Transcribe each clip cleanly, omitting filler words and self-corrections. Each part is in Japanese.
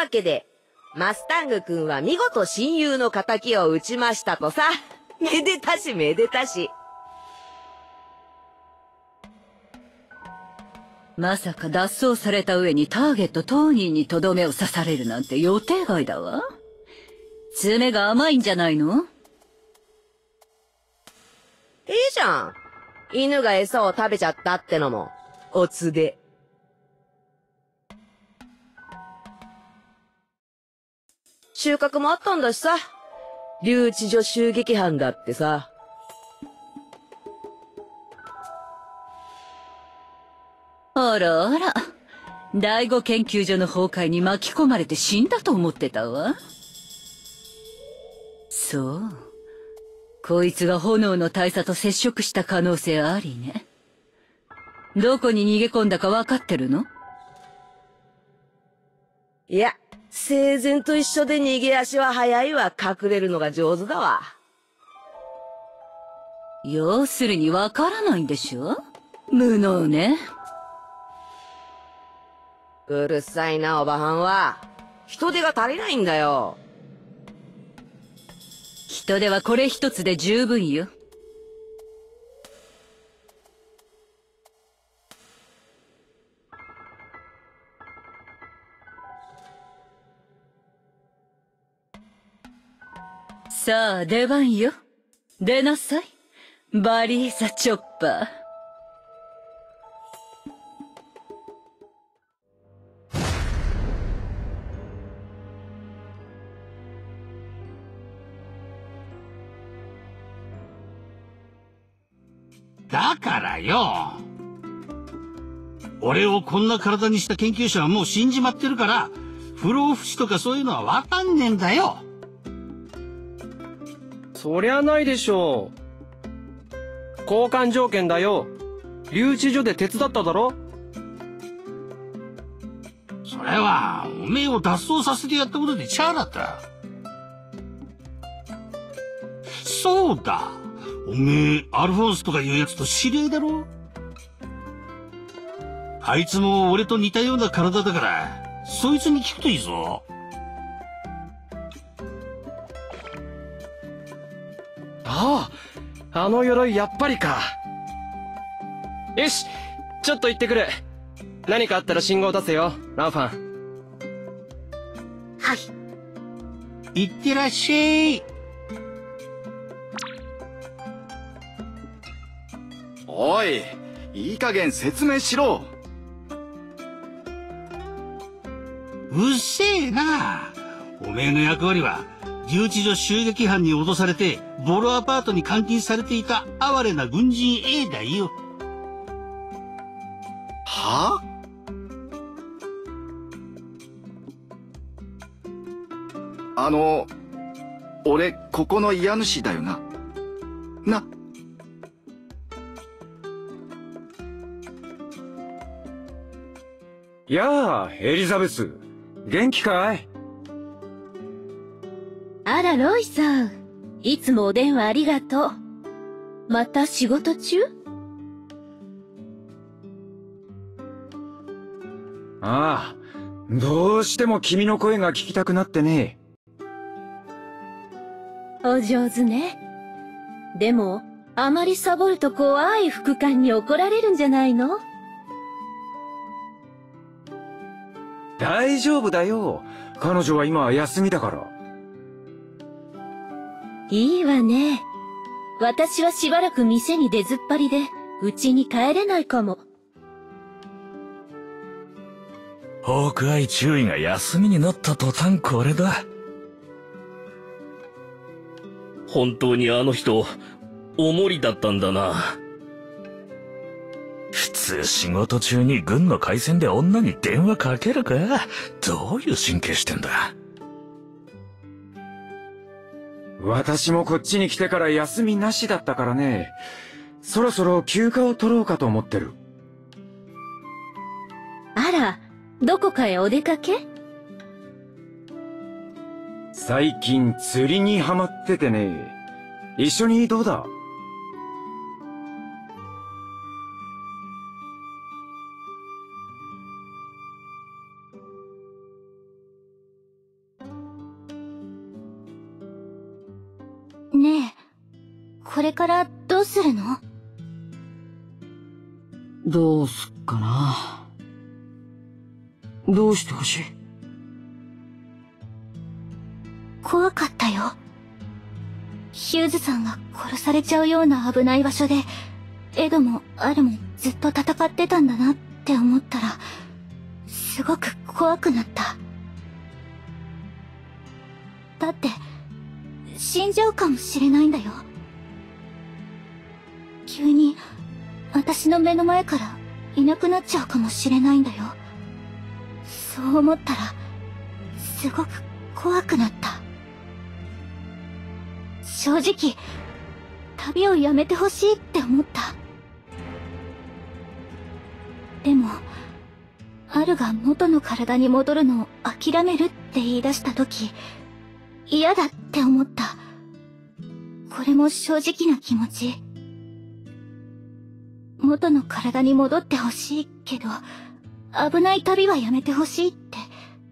わけで、マスタング君は見事親友の仇を討ちましたとさ。めでたしめでたし。 まさか脱走された上にターゲット当人にとどめを刺されるなんて予定外だわ。爪が甘いんじゃないの？ いいじゃん。犬が餌を食べちゃったってのも、おつで。収穫もあったんだしさ。留置所襲撃犯だってさ。 あらあら。第五研究所の崩壊に巻き込まれて死んだと思ってたわ。そう。こいつが炎の大佐と接触した可能性ありね。どこに逃げ込んだか分かってるの？ いや、生前と一緒で逃げ足は早いわ。隠れるのが上手だわ。 要するに分からないんでしょ？無能ね。 うるさいな、おばはんは。人手が足りないんだよ。 人手はこれ一つで十分よ。さあ、出番よ。出なさい。バリーザ・チョッパー。 だからよ。俺をこんな体にした研究者はもう死んじまってるから、不老不死とかそういうのはわかんねえんだよ。 そりゃないでしょう。交換条件だよ。留置所で手伝っただろ。 それは、おめえを脱走させてやったことでチャーだった。そうだ。おめえ、アルフォンスとかいうやつと知り合いだろ？あいつも俺と似たような体だから、そいつに聞くといいぞ。 ああ、あの鎧やっぱりか。よし、ちょっと行ってくる。何かあったら信号出せよ、ランファン。 はい。 いってらっしゃい。 おい、いい加減説明しろ。 うっせえな。おめえの役割は留置所襲撃犯に脅されてボロアパートに監禁されていた哀れな軍人 A だよ。 はあ？俺ここの家主だよな。な。 やあ、エリザベス。元気かい？ あら、ロイさん。いつもお電話ありがとう。また仕事中？ ああ、どうしても君の声が聞きたくなってね。 お上手ね。でも、あまりサボると怖い副官に怒られるんじゃないの？ 大丈夫だよ。彼女は今休みだから。 いいわね。私はしばらく店に出ずっぱりで、家に帰れないかも。 ホークアイ注意が休みになった途端これだ。 本当にあの人、おもりだったんだな。 普通仕事中に軍の回線で女に電話かけるか？どういう神経してんだ。 私もこっちに来てから休みなしだったからね。そろそろ休暇を取ろうかと思ってる。 あら、どこかへお出かけ？ 最近釣りにハマっててね。一緒にどうだ？ これからどうするの？ どうすっかな。どうしてほしい？ 怖かったよ。ヒューズさんが殺されちゃうような危ない場所で、エドもアルもずっと戦ってたんだなって思ったら、すごく怖くなった。だって、死んじゃうかもしれないんだよ。急に、私の目の前からいなくなっちゃうかもしれないんだよ。そう思ったら、すごく怖くなった。正直、旅をやめてほしいって思った。でも、アルが元の体に戻るのを諦めるって言い出した時、嫌だって思った。これも正直な気持ち。元の体に戻ってほしいけど、危ない旅はやめてほしいって。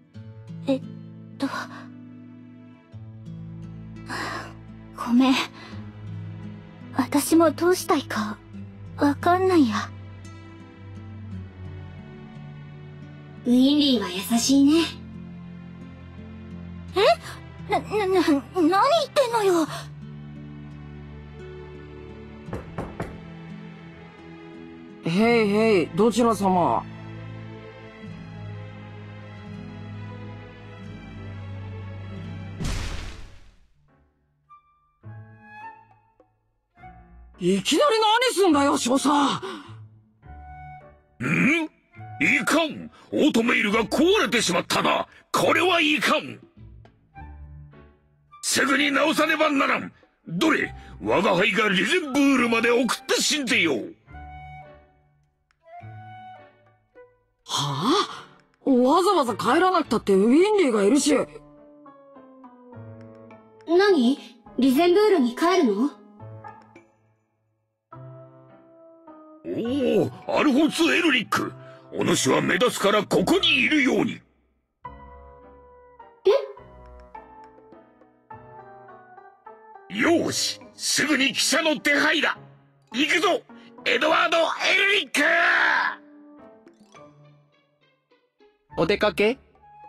ごめん。私もどうしたいか、わかんないや。 ウィンリーは優しいね。 何言ってんのよ。 へいへい、どちら様？いきなり何すんだよ、少佐。 いかん。オートメイルが壊れてしまったな。これはいかん。すぐに直さねばならん。どれ、我が輩がリゼンブールまで送ってしんぜよう。 はあ？わざわざ帰らなくたってウィンリーがいるし。 何？リゼンブールに帰るの？ おお、アルフォンス・エルリック。お主は目立つからここにいるように。よーし、すぐに汽車の手配だ。行くぞ、エドワード・エルリック。 お出かけ？ リン、ど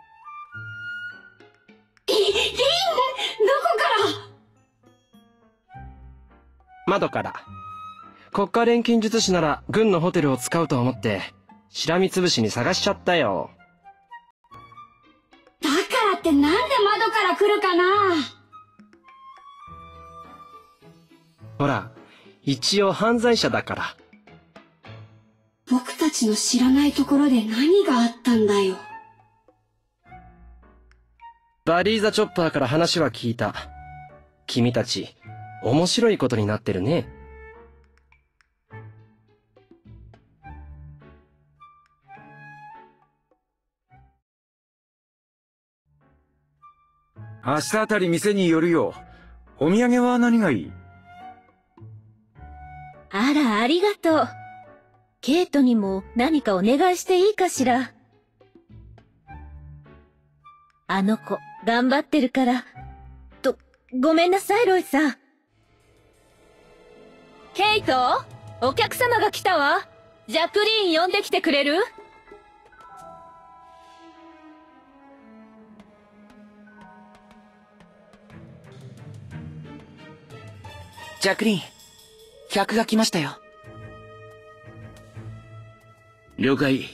こから？ 窓から。国家錬金術師なら軍のホテルを使うと思って、しらみつぶしに探しちゃったよ。 だからってなんで窓から来るかな？ ほら、一応犯罪者だから。 僕たちの知らないところで何があったんだよ。 バリーザチョッパーから話は聞いた。君たち、面白いことになってるね。 明日あたり店に寄るよ。お土産は何がいい？ あら、ありがとう。ケイトにも何かお願いしていいかしら。あの子、頑張ってるから。ごめんなさい、ロイさん。ケイト、お客様が来たわ。ジャクリーン呼んできてくれる？ ジャクリーン、客が来ましたよ。 了解。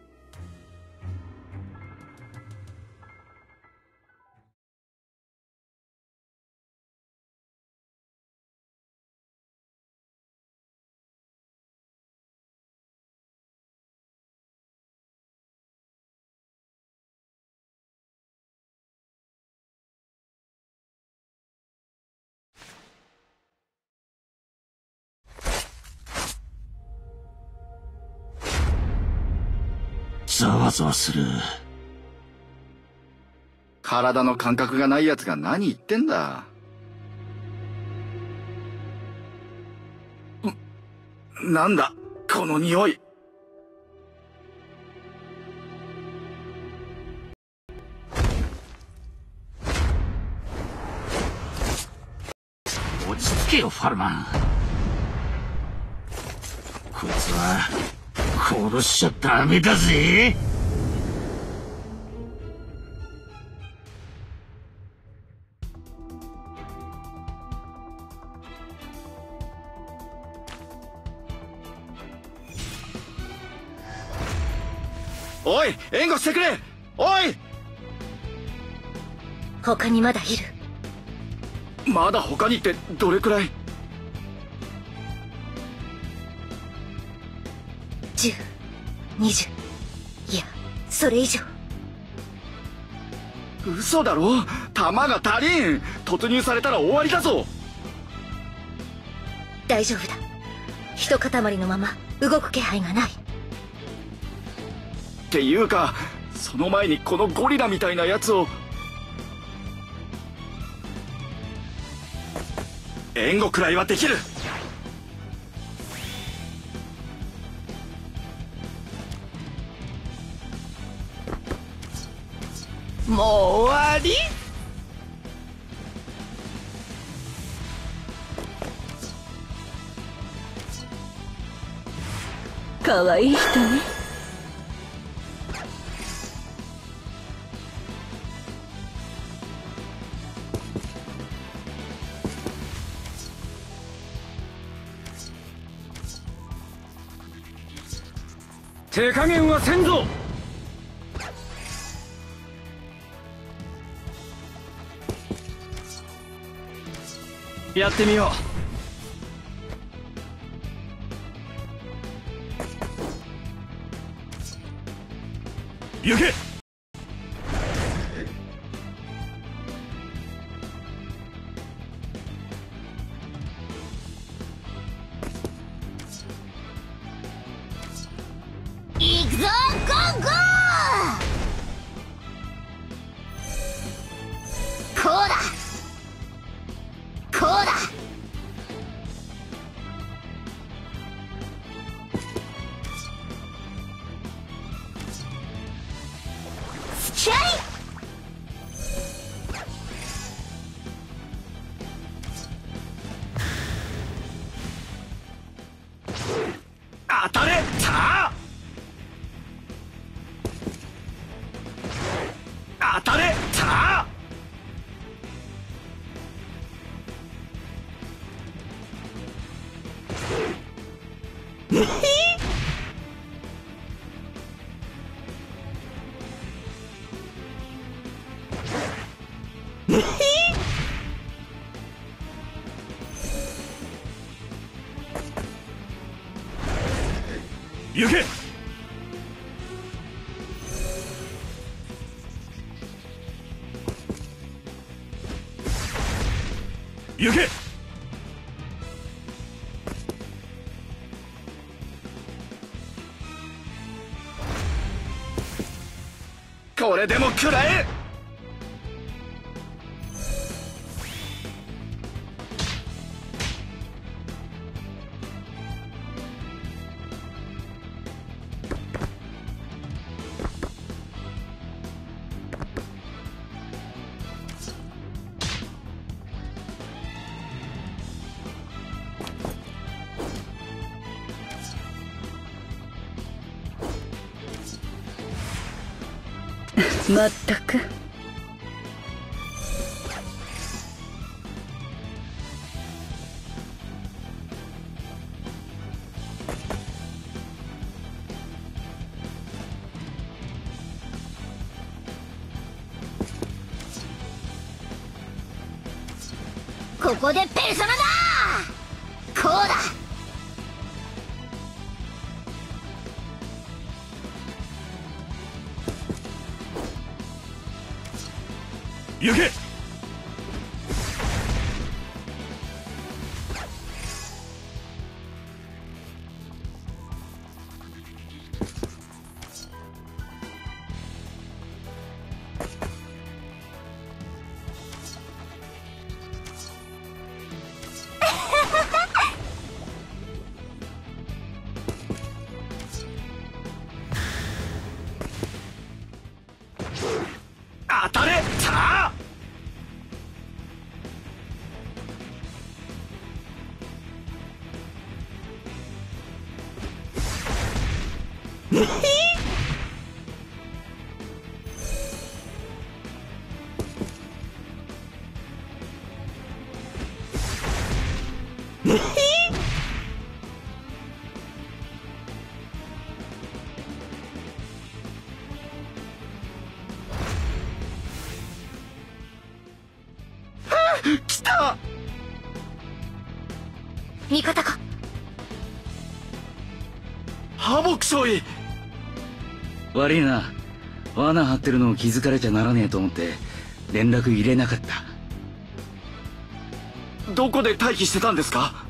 ざわざわする。 体の感覚がない奴が何言ってんだ。なんだこの匂い。 落ち着つけよファルマン。こいつは殺しちゃダメだぜ。 おい、援護してくれ。おい。 他にまだいる。 まだ他にってどれくらい ？10、20、いや、それ以上。 嘘だろ。弾が足りん。突入されたら終わりだぞ。 大丈夫だ。一塊のまま動く気配がない。 っていうか、その前にこのゴリラみたいなやつを。援護くらいはできる。 もう終わり？ かわいい人ね。 手加減はせんぞ。 やってみよう。行け。 行くぞ、ゴーゴー。こうだ、こうだ。スキャリ。 当たれ。さあ当たれ。さあ行け。行け。 これでも食らえ。 まったく。 ここでペルソナだ。こうだ。 行け。 当たれ。さあ味方か？ ハボク少尉。 悪いな。罠張ってるのを気づかれちゃならねえと思って連絡入れなかった。 どこで待機してたんですか？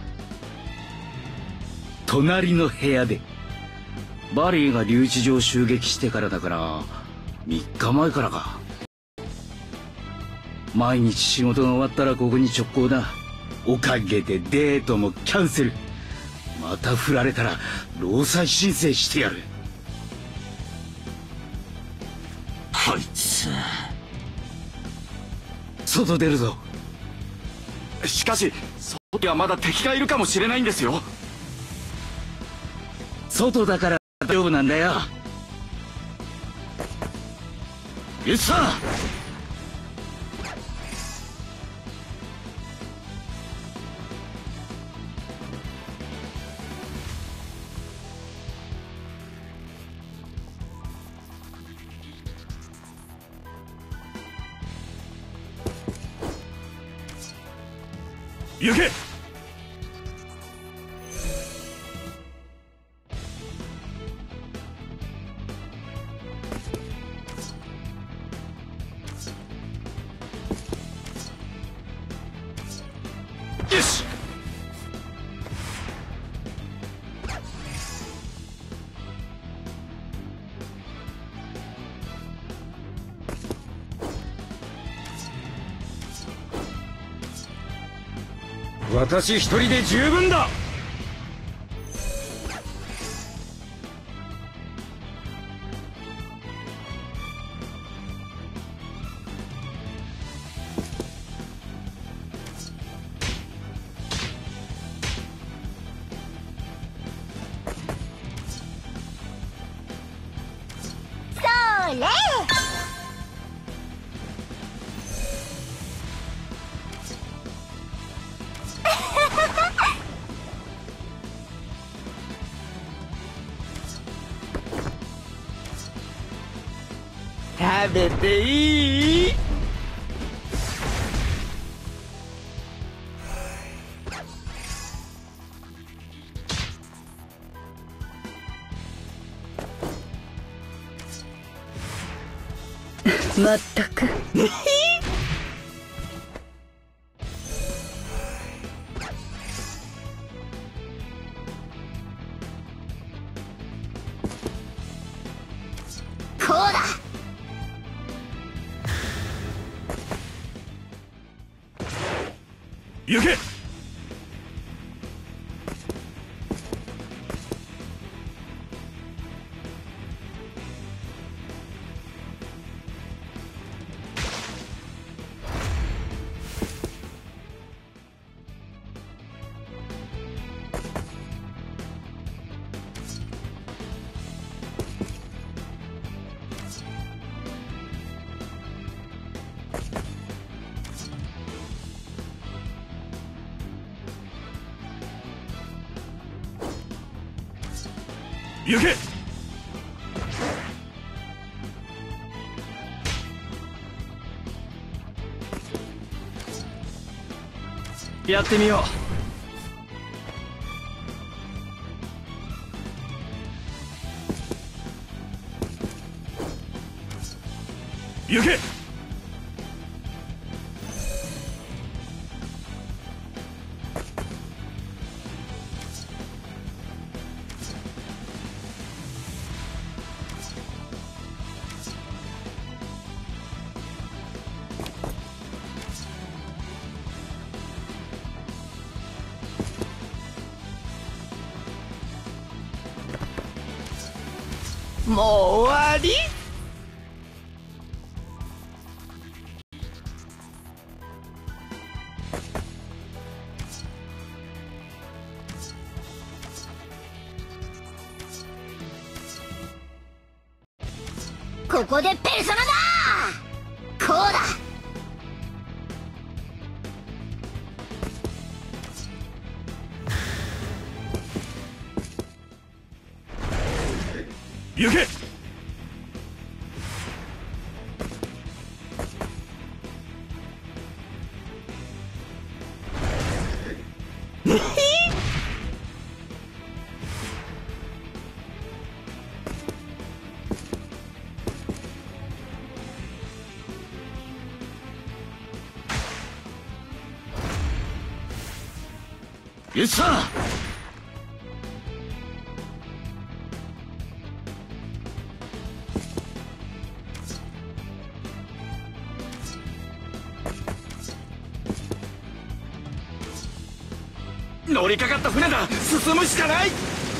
隣の部屋で。バリーが留置場を襲撃してからだから3日前からか。毎日仕事が終わったらここに直行だ。おかげでデートもキャンセル。また振られたら労災申請してやる。 こいつ。 外出るぞ。 しかし外にはまだ敵がいるかもしれないんですよ。 外だから大丈夫なんだよ。よっしゃ。 行け。 よし。 私一人で十分だ。 それ。 食べていい？ まったく。 こうだ。 行け。行け。 やってみよう。行け。 もう終わり？ ここでペルソナだ。こうだ。 行け。 ねへよっしゃ。乗りかかった船だ。進むしかない。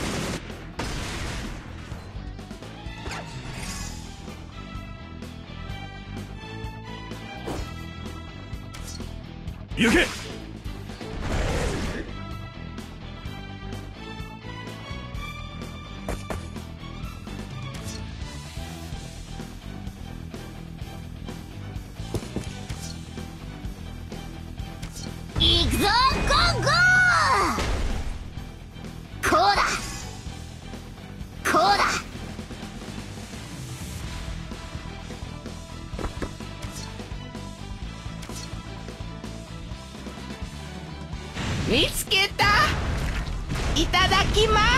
行け。 行くぞゴーゴー。こうだこうだ。 見つけた。いただきます。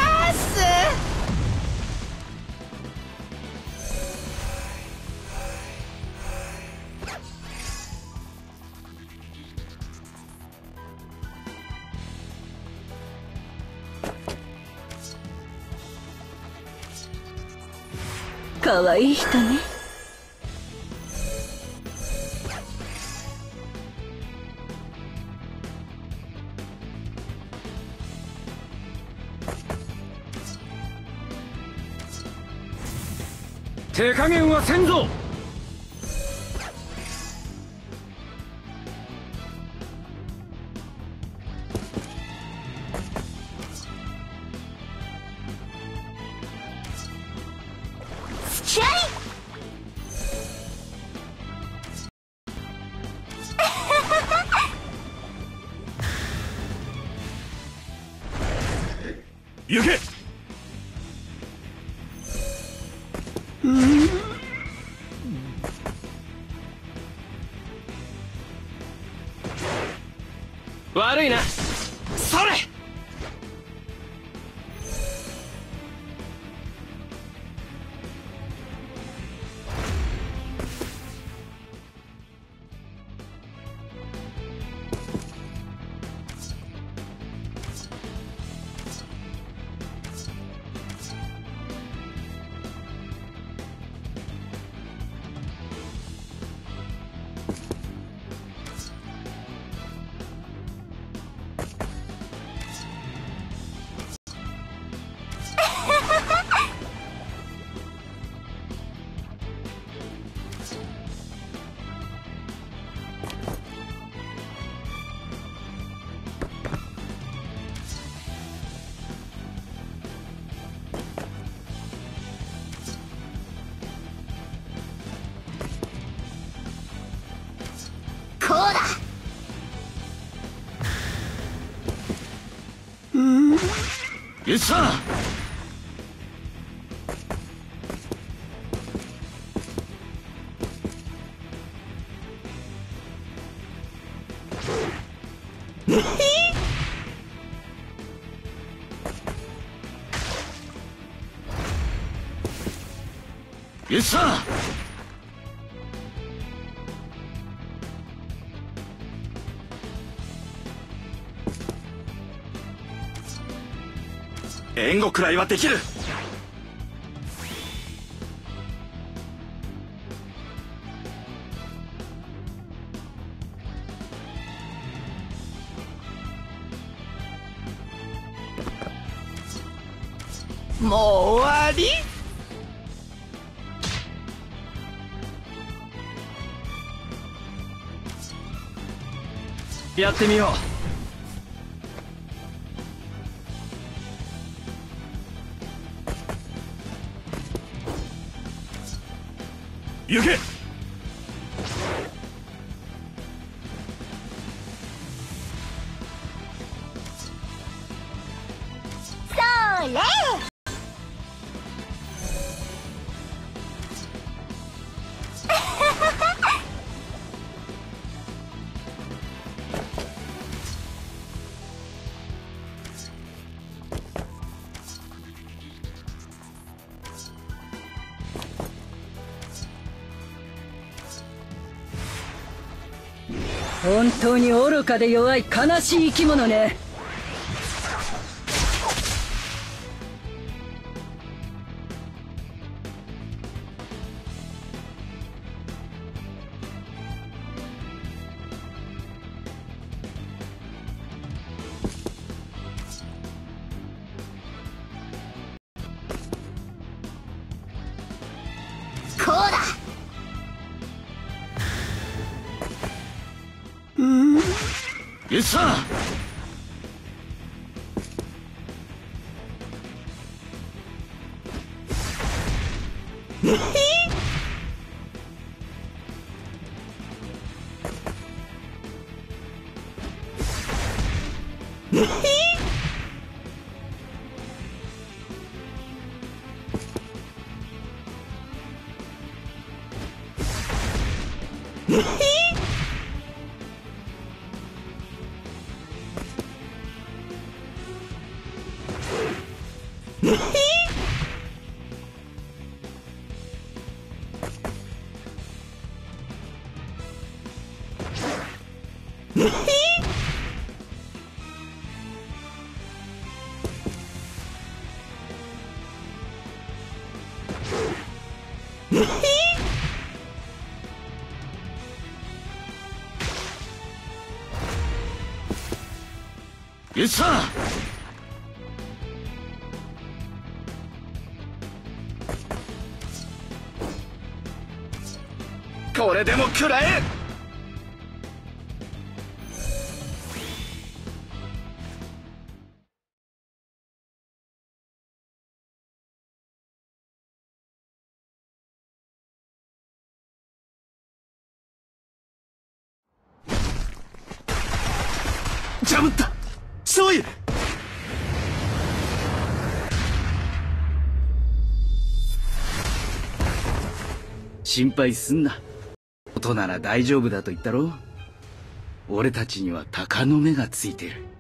かわいい人ね。 手加減はせんぞ。 チャリ行け。 悪いな。それ。 こうだ。 よっしゃ。よっしゃ。 援護くらいはできる。 もう終わり。 やってみよう。行け。 それ。 本当に愚かで弱い悲しい生き物ね。 よっしゃよっしゃこれでも食らえ。 ジャムったそういう心配すんな。音なら大丈夫だと言ったろ。俺たちには鷹の目がついてる。